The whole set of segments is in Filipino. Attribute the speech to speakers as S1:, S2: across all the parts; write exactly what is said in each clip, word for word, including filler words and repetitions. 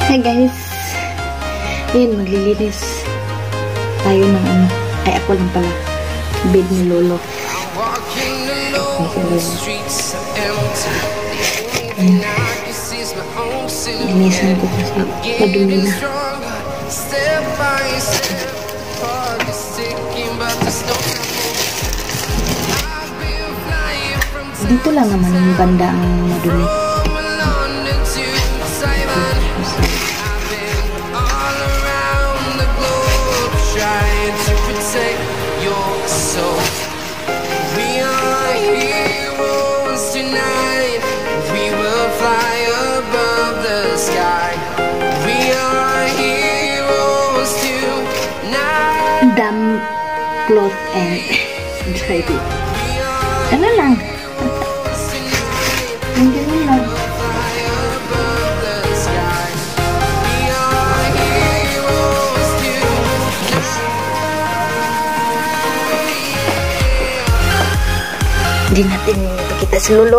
S1: Hi guys, ayun, maglilinis tayo ng ano, ay ako lang pala, bed ni Lolo. Ayan. Linisin ko kasi madumi na. Dito lang naman yung banda ang madumi. Damp cloth and dry it. Ano lang? Hindi mo lang. Hindi natin ipakita si Lolo.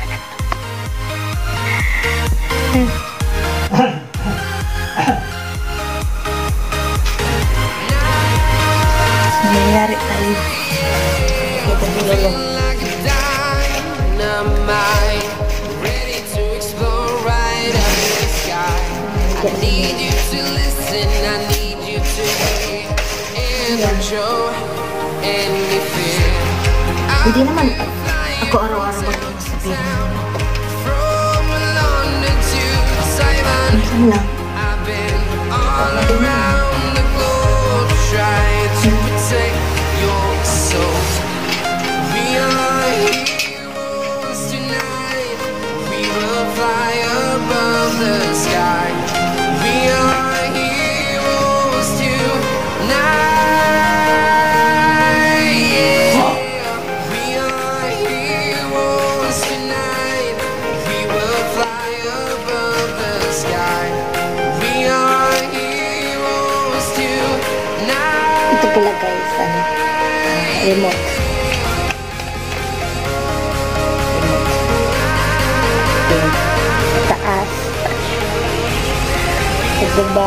S1: Nangyayari tayo. Kita si Lolo. Hindi naman ako araw-araw mag-inis sa pera. Minsan lang. Madumi na. Ito pala guys, ano, uh, remote. Remote. Taas. Sa baba.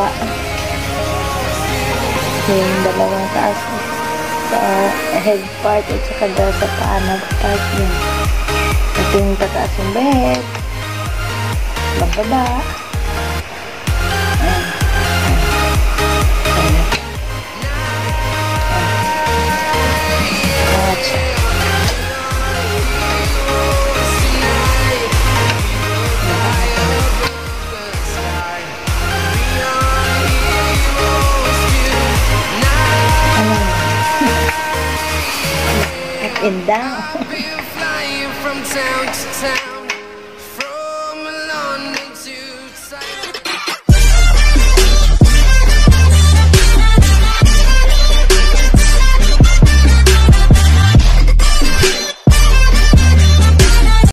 S1: Yung dalawang taas. Sa head part at saka sa paa part yun. Ito yung tataas yung bed. Bababa. Up and down.